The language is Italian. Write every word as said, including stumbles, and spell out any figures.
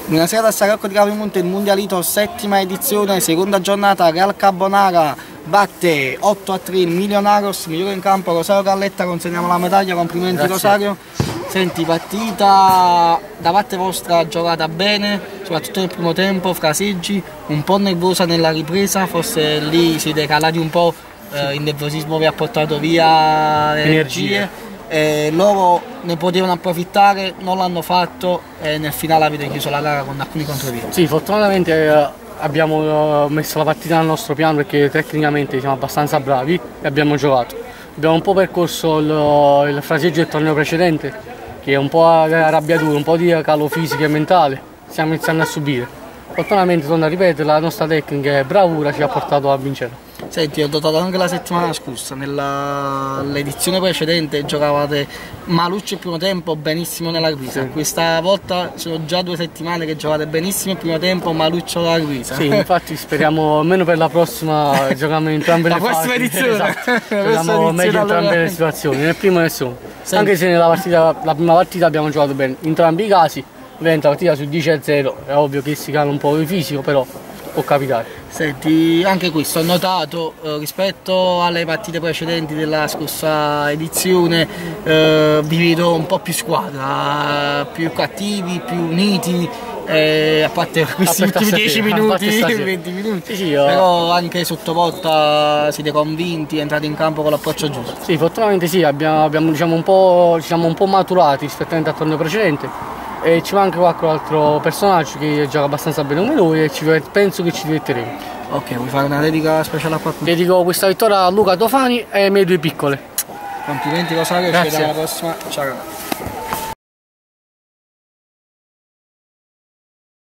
Buonasera da Sarocco di Capimonte, il Mundialito, settima edizione, seconda giornata. Real Carbonara batte otto a tre il Millonarios, migliore in campo Rosario Galletta, consegniamo la medaglia, complimenti. Grazie. Rosario. Senti, partita da parte vostra giocata bene, soprattutto nel primo tempo, fraseggi, un po' nervosa nella ripresa, forse lì si è decalati un po', eh, il nervosismo vi ha portato via le energie. Eh, loro ne potevano approfittare, non l'hanno fatto e nel finale avete chiuso la gara con alcuni controviri. Sì, fortunatamente eh, abbiamo messo la partita nel nostro piano perché tecnicamente siamo abbastanza bravi e abbiamo giocato. Abbiamo un po' percorso il, il fraseggio del torneo precedente, che è un po' arrabbiatura, un po' di calo fisico e mentale, stiamo iniziando a subire. Fortunatamente, torno a ripetere, la nostra tecnica e bravura ci ha portato a vincere. Senti, ho dotato anche la settimana scorsa, nell'edizione precedente giocavate maluccio il primo tempo, benissimo nella ripresa. Sì. Questa volta sono già due settimane che giocate benissimo il primo tempo, maluccio nella ripresa. Sì, infatti speriamo almeno per la prossima giochiamo in entrambe le fasi. La prossima edizione. Esatto. Speriamo meglio in entrambe le situazioni, nel primo e nel secondo. Senti. Anche se nella partita, la prima partita abbiamo giocato bene, in entrambi i casi, ovviamente la partita su dieci a zero, è ovvio che si cala un po' di fisico, però può capitare. Senti, anche questo ho notato eh, rispetto alle partite precedenti della scorsa edizione, eh, vi vedo un po' più squadra, più cattivi, più uniti, eh, a parte questi ultimi dieci minuti, venti minuti, sì, sì, io... però anche sottovolta siete convinti, entrate in campo con l'approccio giusto. Sì, fortunatamente sì, abbiamo, abbiamo diciamo, un po', diciamo, un po' maturati rispetto al torneo precedente. E ci manca qualche altro personaggio che gioca abbastanza bene come noi e ci, penso che ci divertiremo. Ok, vuoi fare una dedica speciale a qualcuno? Dedico questa vittoria a Luca Tofani e ai miei due piccole. Complimenti Rosario, ci vediamo alla prossima, ciao.